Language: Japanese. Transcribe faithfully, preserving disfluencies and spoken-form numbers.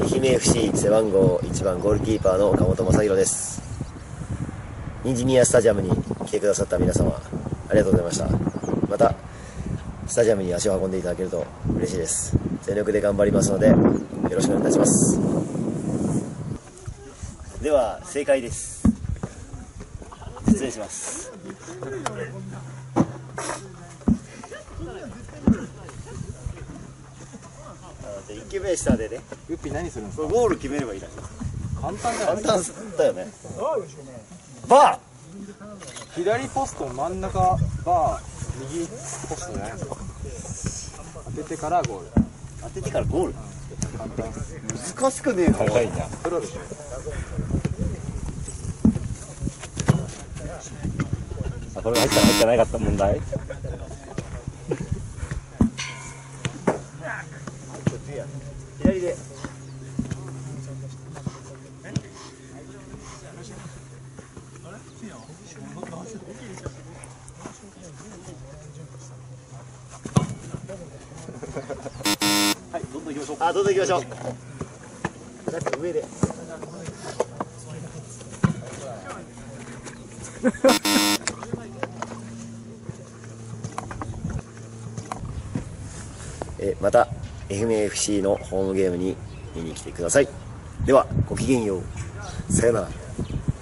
愛媛 エフシー 背番号いちばんゴールキーパーの岡本正弘です。インジニアスタジアムに来てくださった皆様ありがとうございました。またスタジアムに足を運んでいただけると嬉しいです。全力で頑張りますのでよろしくお願いいたします。では正解です。失礼します。一球目下でね、 ウッピー何するんですか？ ゴール決めればいいらしい。 簡単じゃないですか。 簡単だよね。バー左ポスト真ん中バー右ポストじゃないですか。当ててからゴール。 当ててからゴール。 簡単。 難しくねえか。 高いな。プロでしょ。 あ、これが入ったら入ってなかった問題。左で。はい、どんどん行きましょう。あ、どんどん行きましょう。だって上で。え、また愛媛 エフシー のホームゲームに見に来てください。ではごきげんよう。さよなら。